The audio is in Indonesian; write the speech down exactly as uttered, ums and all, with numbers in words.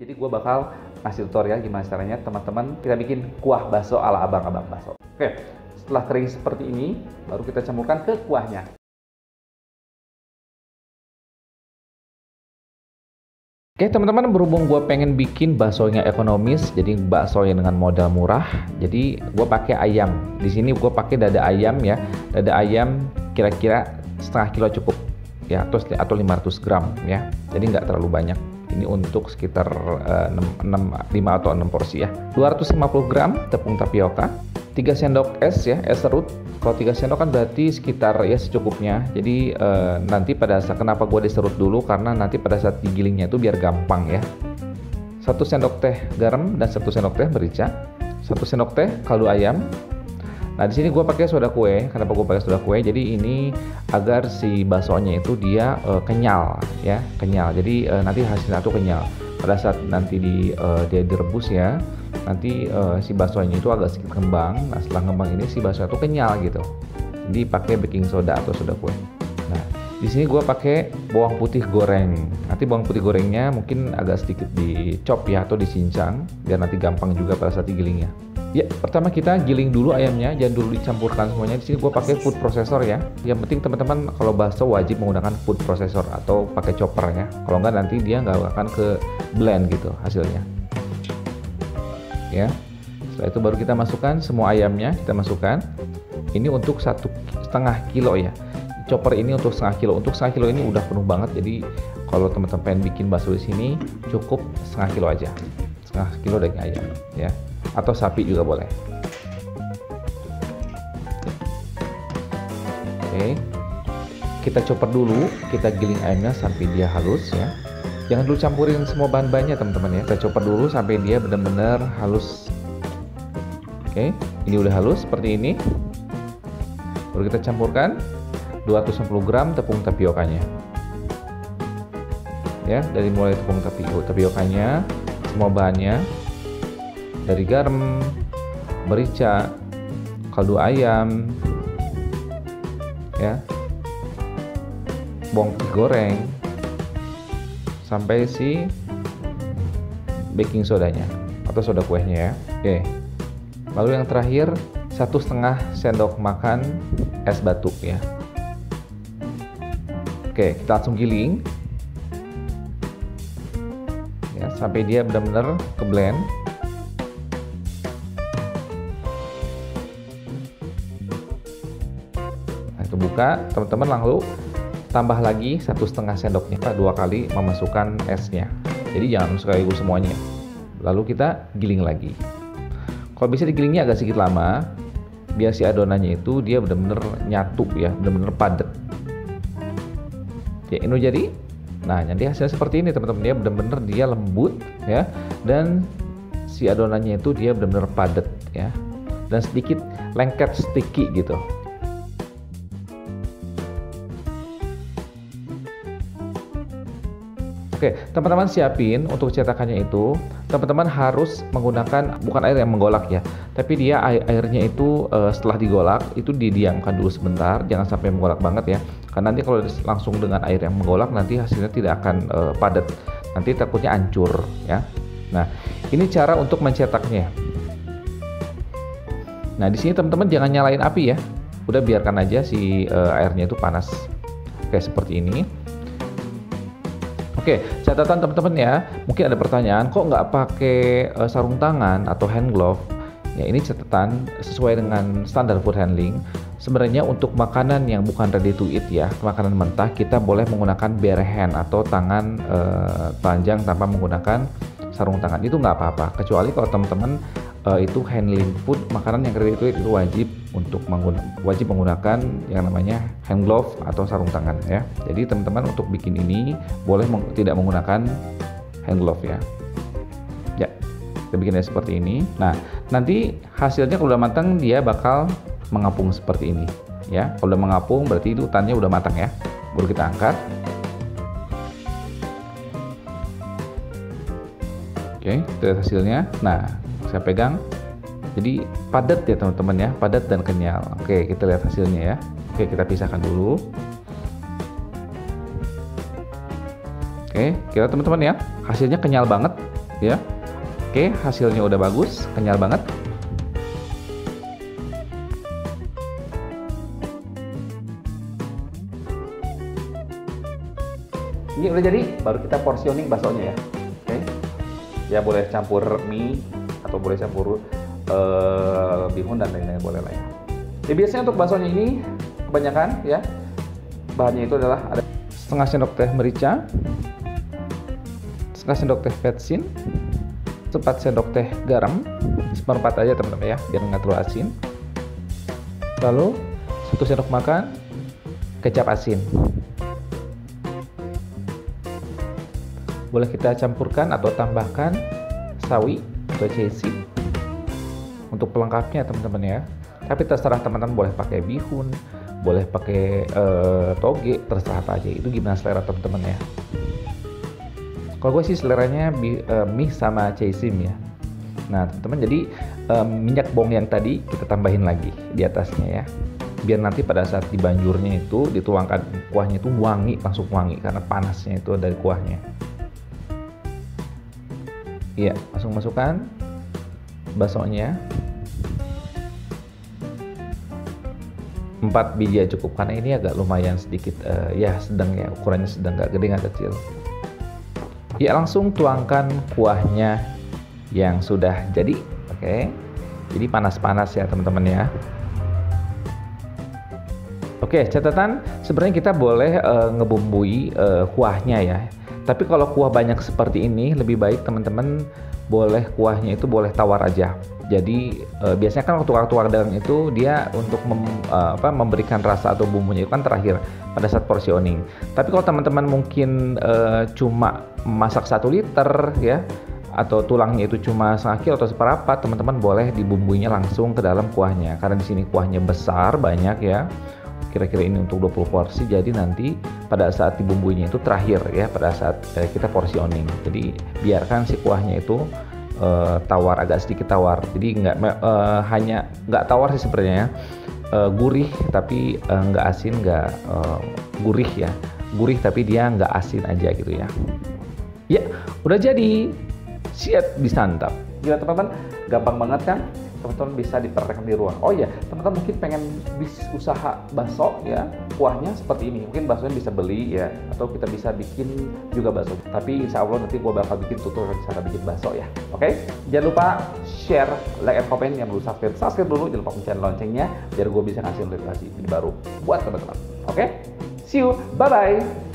Jadi gue bakal kasih tutorial gimana caranya teman-teman kita bikin kuah bakso ala abang-abang bakso. Oke, setelah kering seperti ini, baru kita campurkan ke kuahnya. Oke teman-teman, berhubung gue pengen bikin baksonya ekonomis, jadi bakso yang dengan modal murah, jadi gue pakai ayam. Di sini gue pakai dada ayam ya, dada ayam kira-kira setengah kilo cukup ya, atau atau lima ratus gram ya. Jadi nggak terlalu banyak. Ini untuk sekitar uh, enam, lima atau enam porsi ya. dua ratus lima puluh gram tepung tapioka, tiga sendok es ya, es serut. Kalau tiga sendok kan berarti sekitar ya secukupnya. Jadi uh, nanti pada saat, kenapa gue diserut dulu, karena nanti pada saat digilingnya itu biar gampang ya. Satu sendok teh garam dan satu sendok teh merica, satu sendok teh kaldu ayam. Nah di sini gue pakai soda kue. Kenapa gue pakai soda kue? Jadi ini agar si baksonya itu dia uh, kenyal ya, kenyal. Jadi uh, nanti hasilnya itu kenyal. Pada saat nanti di uh, dia direbus ya, nanti uh, si baksonya itu agak sedikit ngembang. Nah setelah ngembang ini si bakso itu kenyal gitu. Jadi pakai baking soda atau soda kue. Nah di sini gue pakai bawang putih goreng. Nanti bawang putih gorengnya mungkin agak sedikit dicop ya atau dicincang biar nanti gampang juga pada saat digilingnya. Ya, pertama kita giling dulu ayamnya, jangan dulu dicampurkan semuanya. Di sini gue pakai food processor ya. Yang penting teman-teman kalau bakso wajib menggunakan food processor atau pakai chopper ya. Kalau nggak nanti dia nggak akan ke blend gitu hasilnya. Ya, setelah itu baru kita masukkan semua ayamnya, kita masukkan. Ini untuk satu setengah kilo ya. Chopper ini untuk setengah kilo. Untuk setengah kilo ini udah penuh banget. Jadi kalau teman-teman pengen bikin bakso di sini cukup setengah kilo aja. Setengah kilo daging ayam ya. Atau sapi juga boleh. Oke, kita chopper dulu, kita giling ayamnya sampai dia halus ya. Jangan dulu campurin semua bahan-bahannya teman-teman ya. Kita chopper dulu sampai dia benar-benar halus. Oke, ini udah halus seperti ini. Baru kita campurkan dua ratus lima puluh gram tepung tapiokanya. Ya, dari mulai tepung tapiokanya, semua bahannya. Dari garam, merica, kaldu ayam, ya, bawang putih goreng, sampai si baking sodanya atau soda kuehnya ya. Oke. Lalu yang terakhir satu setengah sendok makan es batu ya. Oke, kita langsung giling ya sampai dia benar-benar ke blend. Buka teman-teman, lalu tambah lagi satu setengah sendoknya, dua kali memasukkan esnya. Jadi jangan sekaligus semuanya. Lalu kita giling lagi. Kalau bisa digilingnya agak sedikit lama, biar si adonannya itu dia benar-benar nyatu ya, benar-benar padat. Ya ini jadi. Nah nanti hasilnya seperti ini teman-teman, dia benar-benar dia lembut ya, dan si adonannya itu dia benar-benar padat ya, dan sedikit lengket sticky gitu. Oke, teman-teman siapin untuk cetakannya itu, teman-teman harus menggunakan bukan air yang menggolak ya, tapi dia air airnya itu uh, setelah digolak itu didiamkan dulu sebentar, jangan sampai menggolak banget ya, karena nanti kalau langsung dengan air yang menggolak nanti hasilnya tidak akan uh, padat, nanti takutnya hancur ya. Nah, ini cara untuk mencetaknya. Nah, di sini teman-teman jangan nyalain api ya, udah biarkan aja si uh, airnya itu panas, kayak seperti ini. Oke, catatan teman-teman ya, mungkin ada pertanyaan, kok nggak pakai uh, sarung tangan atau hand glove? Ya ini catatan sesuai dengan standar food handling. Sebenarnya untuk makanan yang bukan ready to eat ya, makanan mentah, kita boleh menggunakan bare hand atau tangan uh, telanjang tanpa menggunakan sarung tangan. Itu nggak apa-apa, kecuali kalau teman-teman uh, itu handling food, makanan yang ready to eat itu wajib untuk menggunakan, wajib menggunakan yang namanya hand glove atau sarung tangan ya. Jadi teman-teman untuk bikin ini boleh meng tidak menggunakan hand glove ya. Ya, kita bikinnya seperti ini. Nah, nanti hasilnya kalau udah matang dia bakal mengapung seperti ini ya. Kalau udah mengapung berarti itu utannya udah matang ya. Baru kita angkat. Oke, kita lihat hasilnya. Nah, saya pegang. Jadi padat ya teman-teman ya, padat dan kenyal. Oke, kita lihat hasilnya ya. Oke, kita pisahkan dulu. Oke, kira teman-teman ya, hasilnya kenyal banget ya. Oke, hasilnya udah bagus, kenyal banget. Ini udah jadi, baru kita portioning baksonya ya. Oke. Ya boleh campur mie atau boleh campur uh, bihun dan lain-lain boleh lah ya. Jadi biasanya untuk baksonya ini kebanyakan ya bahannya itu adalah ada setengah sendok teh merica, setengah sendok teh vetsin, seperempat sendok teh garam, seperempat aja teman-teman ya, biar nggak terlalu asin. Lalu satu sendok makan kecap asin. Boleh kita campurkan atau tambahkan sawi atau cesi untuk pelengkapnya teman-teman ya. Tapi terserah teman-teman, boleh pakai bihun, boleh pakai uh, toge, terserah apa aja. Itu gimana selera teman-teman ya. Kalau gue sih seleranya bi, uh, mie sama cesi ya. Nah teman-teman, jadi uh, minyak bong yang tadi kita tambahin lagi di atasnya ya. Biar nanti pada saat dibanjurnya itu dituangkan kuahnya itu wangi, langsung wangi karena panasnya itu dari kuahnya. Iya, langsung masukkan baksonya. Empat biji ya cukup, karena ini agak lumayan sedikit uh, ya sedang ya, ukurannya sedang, nggak gede nggak kecil. Ya langsung tuangkan kuahnya yang sudah jadi. Oke, jadi panas-panas ya teman-teman ya. Oke, catatan sebenarnya kita boleh uh, ngebumbui uh, kuahnya ya. Tapi kalau kuah banyak seperti ini, lebih baik teman-teman boleh kuahnya itu boleh tawar aja. Jadi e, biasanya kan waktu tukang dagang itu dia untuk mem, e, apa, memberikan rasa atau bumbunya itu kan terakhir pada saat portioning. Tapi kalau teman-teman mungkin e, cuma masak satu liter ya, atau tulangnya itu cuma setengah kilo atau seperempat, teman-teman boleh dibumbuinya langsung ke dalam kuahnya. Karena di sini kuahnya besar banyak ya. Kira-kira ini untuk dua puluh porsi, jadi nanti pada saat dibumbuinya itu terakhir ya, pada saat eh, kita portioning. Jadi biarkan si kuahnya itu eh, tawar, agak sedikit tawar. Jadi nggak eh, hanya nggak tawar sih sebenarnya, eh, gurih tapi eh, nggak asin, nggak eh, gurih ya, gurih tapi dia nggak asin aja gitu ya. Ya udah jadi, siap disantap. Gila teman-teman, gampang banget kan? Teman-teman bisa dipraktekkan di rumah. Oh iya, teman-teman mungkin pengen bis usaha bakso ya, kuahnya seperti ini. Mungkin baksonya bisa beli ya, atau kita bisa bikin juga bakso. Tapi insya Allah nanti gua bakal bikin tutorial cara bikin bakso ya. Oke? Okay? Jangan lupa share, like, and comment. Yang belum subscribe, subscribe dulu. Jangan lupa pencet loncengnya biar gua bisa ngasih notifikasi video baru buat teman-teman. Oke? Okay? See you, bye bye.